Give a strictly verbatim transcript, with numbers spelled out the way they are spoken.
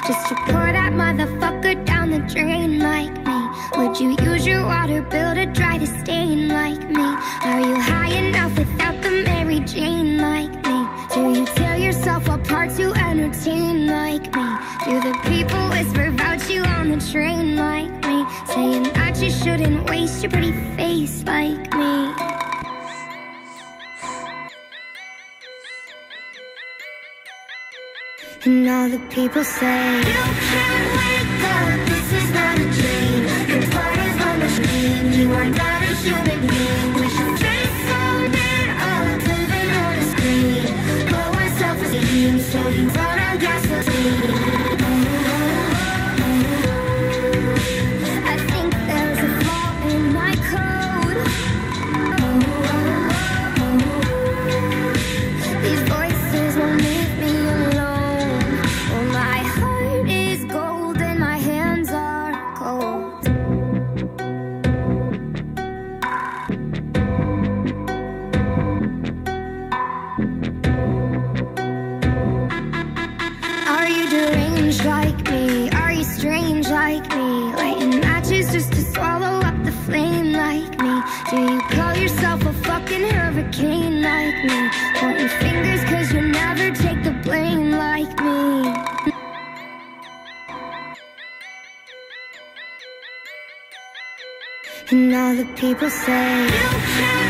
just to pour that motherfucker down the drain like me? Would you use your water bill to dry the stain like me? Are you high enough without the Mary Jane like me? Do you tear yourself apart to entertain like me? Do the people whisper about you on the train like me, saying that you shouldn't waste your pretty face like me? And all the people say, you can't wake up, this is not a dream. Your part is my machine, you are not a human being. We should face something up, living on a screen. Lower self-esteem, so you run on gasoline. I think there's a flaw in my code. These voices won't leave me alone. Oh, my heart is gold and my hands are cold. Are you deranged like me? Are you strange like me? Lighting matches just to swallow up the flame like me? Do you call yourself a fucking hurricane like me? Pointing fingers cause you never take the blame like me. And all the people say, you can't